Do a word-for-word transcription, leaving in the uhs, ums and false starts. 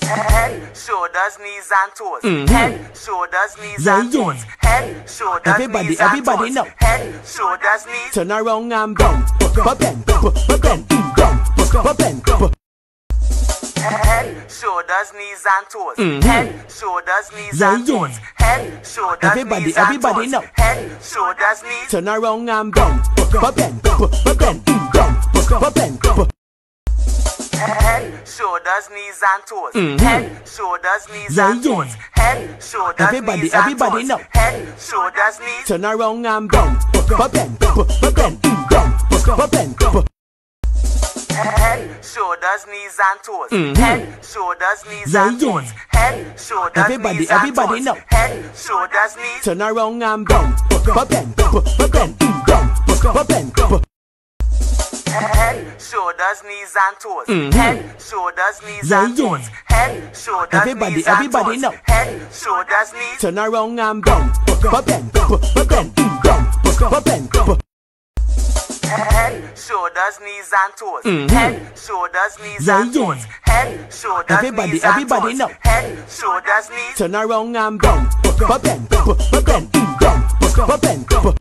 Head, shoulders, knees and toes. Mm-hmm. Head, shoulders, knees Yeah, and yeah. toes. Head, shoulders, Everybody, knees everybody and know. toes. Head, shoulders, knees. Turn around and bend, bend, bend, bend, bend, bend. Head, shoulders, knees and toes. Mm-hmm. Head, shoulders, knees Yeah, and yeah. toes. Head, shoulders, Everybody, knees everybody and know. toes. Head, shoulders, knees. Turn around and bend, bend, bend, bend, bend, bend. Head, shoulders, knees and toes. Mm-hmm. Head, shoulders, knees Yeah, and yeah. toes. Head, shoulders, Everybody, knees everybody and know. toes. Head, shoulders, knees. Turn around and bend, bend, bend, bend, bend. Head, shoulders, knees and toes. Mm-hmm. Head, shoulders, knees Yeah, and yeah. toes. Head, shoulders, Everybody, knees everybody and know. toes. Head, shoulders, knees. Turn around and bend, bend, bend, bend, bend. Head, shoulders, knees and toes. Mm-hmm. Head, shoulders, knees Yeah, and yeah. toes. Head, shoulders, Everybody, knees everybody and know. toes. Head, shoulders, knees. Turn around and bend, bend, bend, bend, bend. Head, shoulders, knees and toes. Mm-hmm. Head, shoulders, knees Yeah, and yeah. toes. Head, shoulders, Everybody, knees everybody and know. toes. Head, shoulders, knees. Turn around and bend, bend, bend, bend, bend.